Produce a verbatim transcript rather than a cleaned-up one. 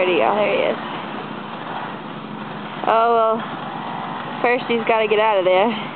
Where'd he go? There he is. Oh, well, first he's got to get out of there.